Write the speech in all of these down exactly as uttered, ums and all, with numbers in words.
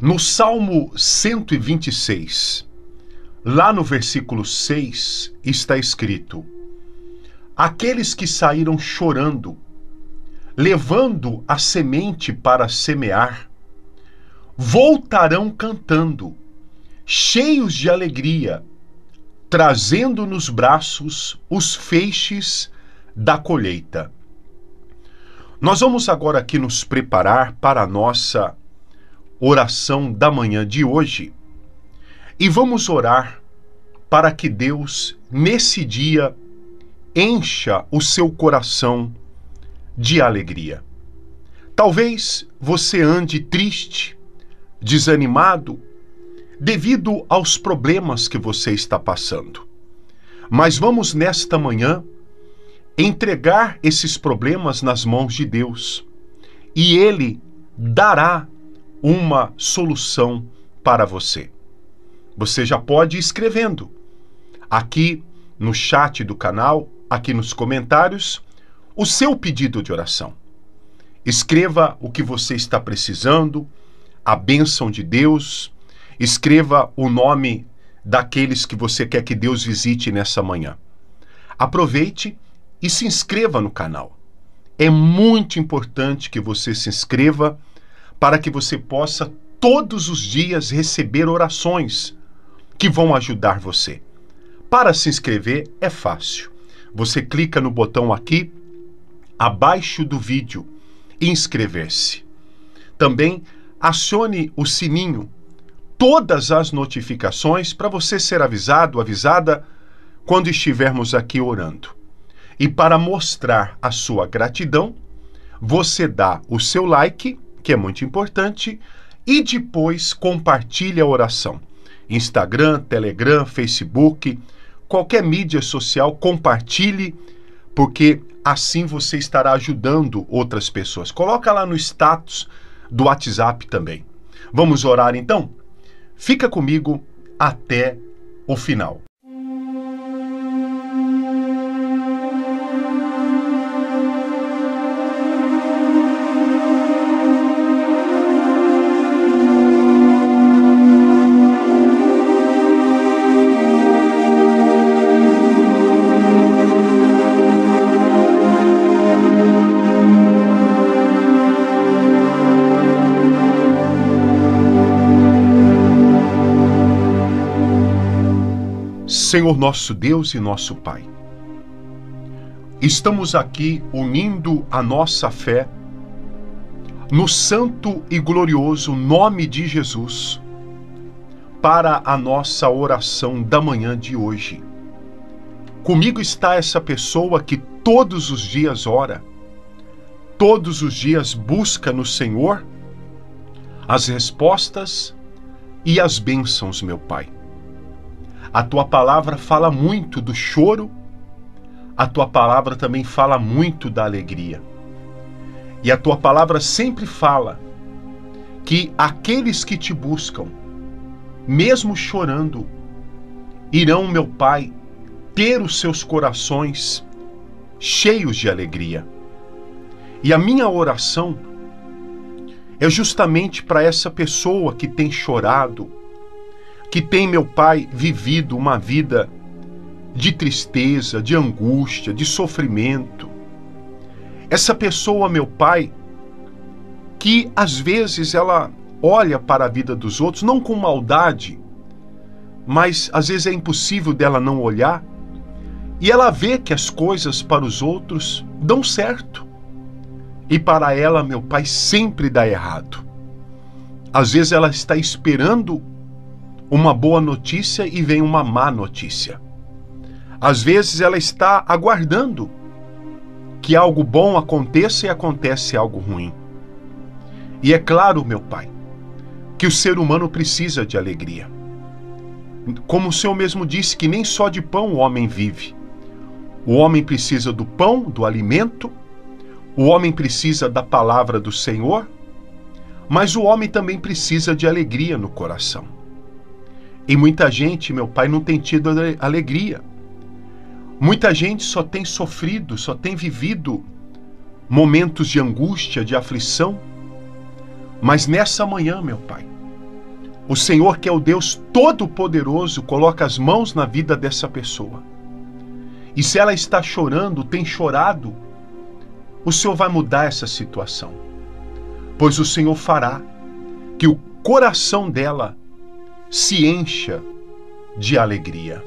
No Salmo cento e vinte e seis, lá no versículo seis, está escrito: aqueles que saíram chorando, levando a semente para semear, voltarão cantando, cheios de alegria, trazendo nos braços os feixes da colheita. Nós vamos agora aqui nos preparar para a nossa oração da manhã de hoje e vamos orar para que Deus, nesse dia, encha o seu coração de alegria. Talvez você ande triste, desanimado, devido aos problemas que você está passando. Mas vamos nesta manhã entregar esses problemas nas mãos de Deus e Ele dará uma solução para você. Você já pode ir escrevendo aqui no chat do canal, aqui nos comentários, o seu pedido de oração. Escreva o que você está precisando, a bênção de Deus, escreva o nome daqueles que você quer que Deus visite nessa manhã. Aproveite e se inscreva no canal. É muito importante que você se inscreva para que você possa todos os dias receber orações que vão ajudar você. Para se inscrever é fácil. Você clica no botão aqui, abaixo do vídeo, inscrever-se. Também acione o sininho, todas as notificações para você ser avisado, avisada quando estivermos aqui orando. E para mostrar a sua gratidão, você dá o seu like, que é muito importante, e depois compartilha a oração. Instagram, Telegram, Facebook, qualquer mídia social, compartilhe, porque assim você estará ajudando outras pessoas. Coloca lá no status do WhatsApp também. Vamos orar então? Fica comigo até o final. Senhor nosso Deus e nosso Pai, estamos aqui unindo a nossa fé no santo e glorioso nome de Jesus para a nossa oração da manhã de hoje. Comigo está essa pessoa que todos os dias ora, todos os dias busca no Senhor as respostas e as bênçãos, meu Pai. A Tua palavra fala muito do choro, a Tua palavra também fala muito da alegria. E a Tua palavra sempre fala que aqueles que Te buscam, mesmo chorando, irão, meu Pai, ter os seus corações cheios de alegria. E a minha oração é justamente para essa pessoa que tem chorado, que tem, meu Pai, vivido uma vida de tristeza, de angústia, de sofrimento. Essa pessoa, meu Pai, que às vezes ela olha para a vida dos outros, não com maldade, mas às vezes é impossível dela não olhar, e ela vê que as coisas para os outros dão certo, e para ela, meu Pai, sempre dá errado. Às vezes ela está esperando uma boa notícia e vem uma má notícia. Às vezes ela está aguardando que algo bom aconteça e acontece algo ruim. E é claro, meu Pai, que o ser humano precisa de alegria. Como o Senhor mesmo disse que nem só de pão o homem vive. O homem precisa do pão, do alimento, o homem precisa da palavra do Senhor, mas o homem também precisa de alegria no coração. E muita gente, meu Pai, não tem tido alegria. Muita gente só tem sofrido, só tem vivido momentos de angústia, de aflição. Mas nessa manhã, meu Pai, O Senhor, que é o Deus Todo-Poderoso, coloca as mãos na vida dessa pessoa. E se ela está chorando, tem chorado, o Senhor vai mudar essa situação. Pois o Senhor fará que o coração dela se encha de alegria.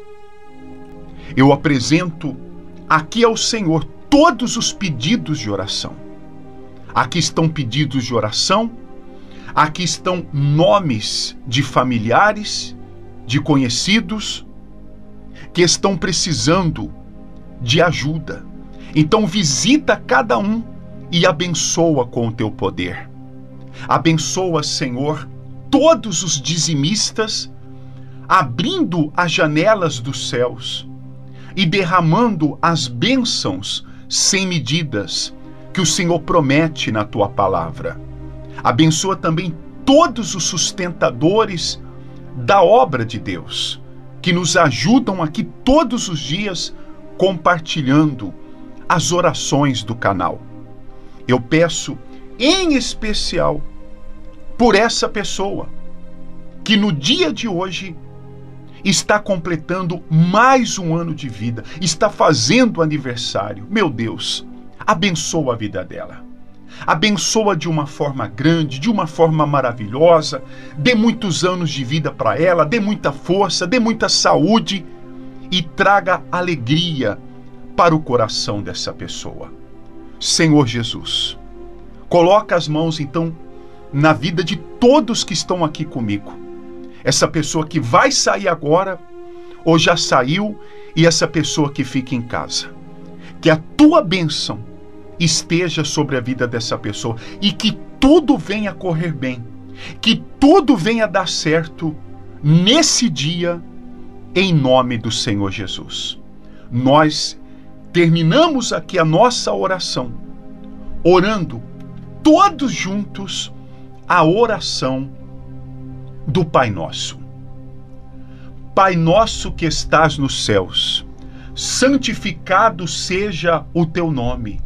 Eu apresento aqui ao Senhor todos os pedidos de oração. Aqui estão pedidos de oração, aqui estão nomes de familiares, de conhecidos, que estão precisando de ajuda. Então visita cada um e abençoa com o teu poder. Abençoa, Senhor, todos os dizimistas, abrindo as janelas dos céus e derramando as bênçãos sem medidas que o Senhor promete na tua palavra. Abençoa também todos os sustentadores da obra de Deus, que nos ajudam aqui todos os dias compartilhando as orações do canal. Eu peço em especial por essa pessoa que no dia de hoje está completando mais um ano de vida, está fazendo aniversário. Meu Deus, abençoa a vida dela. Abençoa de uma forma grande, de uma forma maravilhosa. Dê muitos anos de vida para ela, dê muita força, dê muita saúde e traga alegria para o coração dessa pessoa. Senhor Jesus, coloca as mãos então na vida de todos que estão aqui comigo. Essa pessoa que vai sair agora, ou já saiu, e essa pessoa que fica em casa. Que a tua bênção esteja sobre a vida dessa pessoa e que tudo venha correr bem, que tudo venha dar certo nesse dia, em nome do Senhor Jesus. Nós terminamos aqui a nossa oração, orando todos juntos a oração do Pai Nosso. Pai nosso que estás nos céus, santificado seja o teu nome.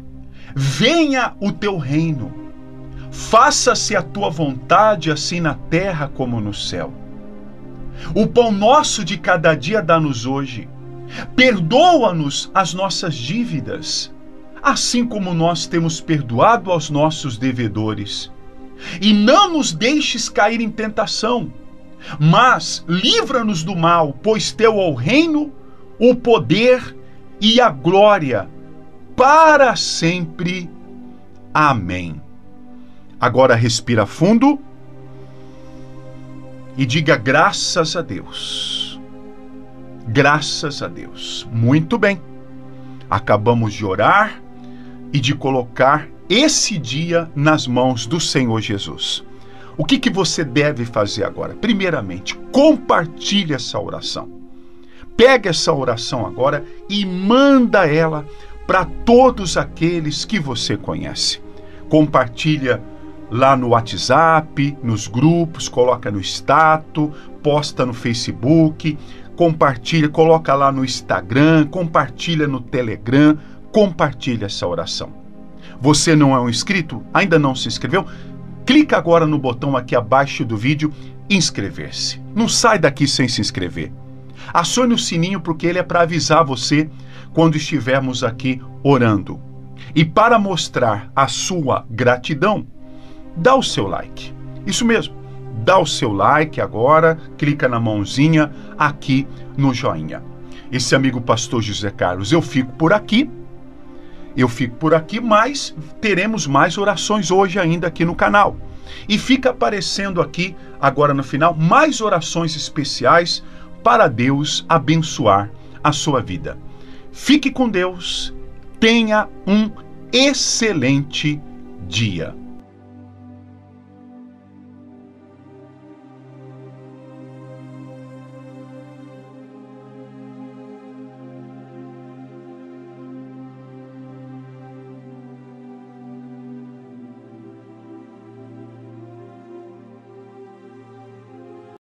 Venha o teu reino. Faça-se a tua vontade, assim na terra como no céu. O pão nosso de cada dia dá-nos hoje. Perdoa-nos as nossas dívidas, assim como nós temos perdoado aos nossos devedores. E não nos deixes cair em tentação, mas livra-nos do mal, pois teu é o reino, o poder e a glória para sempre. Amém. Agora respira fundo e diga graças a Deus. Graças a Deus. Muito bem. Acabamos de orar e de colocar esse dia nas mãos do Senhor Jesus. O que que você deve fazer agora? Primeiramente, compartilhe essa oração. Pega essa oração agora e manda ela para todos aqueles que você conhece. Compartilha lá no WhatsApp, nos grupos, coloca no status, posta no Facebook, compartilha, coloca lá no Instagram, compartilha no Telegram, compartilha essa oração. Você não é um inscrito? Ainda não se inscreveu? Clica agora no botão aqui abaixo do vídeo, inscrever-se. Não sai daqui sem se inscrever. Acione o sininho porque ele é para avisar você quando estivermos aqui orando. E para mostrar a sua gratidão, dá o seu like. Isso mesmo, dá o seu like agora, clica na mãozinha aqui no joinha. Esse amigo pastor José Carlos, eu fico por aqui. Eu fico por aqui, mas teremos mais orações hoje ainda aqui no canal. E fica aparecendo aqui, agora no final, mais orações especiais para Deus abençoar a sua vida. Fique com Deus, tenha um excelente dia.